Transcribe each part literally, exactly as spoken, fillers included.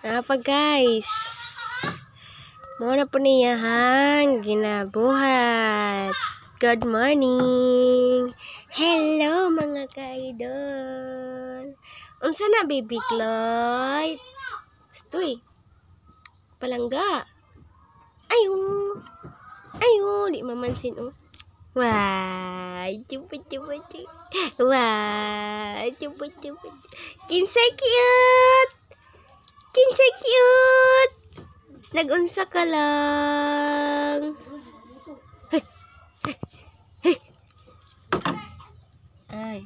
Apa guys? Muna po niyahang ginabuhat. Good morning. Hello mga ka-idol. Unsa na baby Clyde? Stoy. Palangga. Ayo. Ayo, di mamansin oh. Wah, cepet cepet cepet. Wah, cepet cepet. Kinsa cute. Kinsa cute. Nag-unsa ka lang. Hey. Hey. Hey. Ay.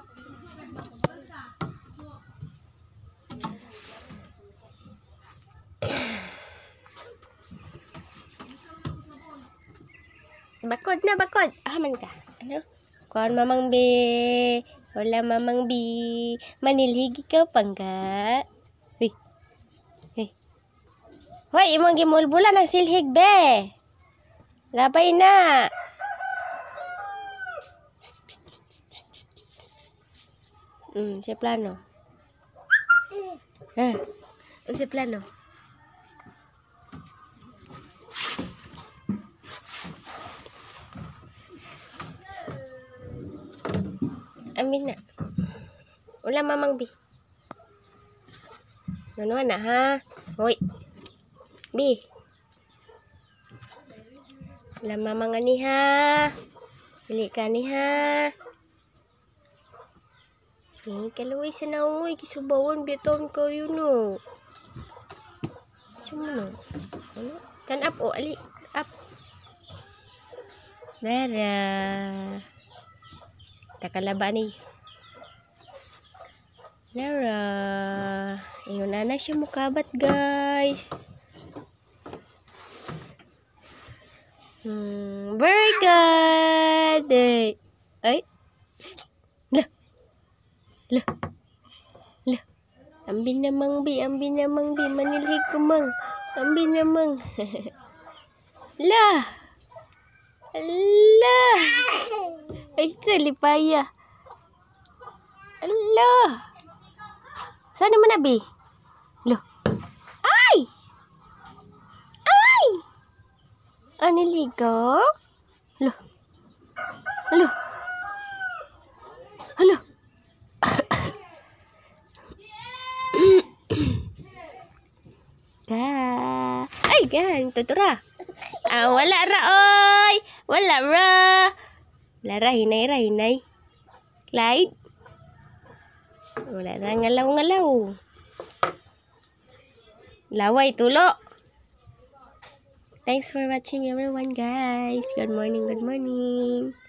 Bakod na, bakod. Aman ka. Ano? Kuan mamang be. Wala mamang bi. Manilhigi ka, pangga. Huy. Hey. Hoy, imong gimulbula ng silhig, be. Labay na. Hmm, siya plano. Eh, siya plano. Amin na. Wala mamang bi. Ano na ha? Hoy. Bi. Wala mamang ani ha. Dili ka ni ha. Eh, kalaway sa naungoy. Kisubawon biton ko yun o. Sino no? Ano? Kan up o. Ali. Up. Dara. Takalaba ni. Nara. Ayun na na siya mukabat guys. Hmm, very good. Ay. Ay. Lah. Lah. Lah. Ambil namang bi, ambil namang bi. Manilhig ko mang. Ambil namang. Lah. Allah. Ay, salipaya. Allah. Sana mo na, bi? Loh. Ay! Ay! Aniligo? Loh. Loh. Loh. Ka. Ay, gan. Tutura. Ah, wala ra, oy. Wala ra. Wala ra, hinay ra, hinay. Clyde. Wala ra, ngalaw-ngalaw. Laway, tulo. Thanks for watching everyone, guys. Good morning, good morning.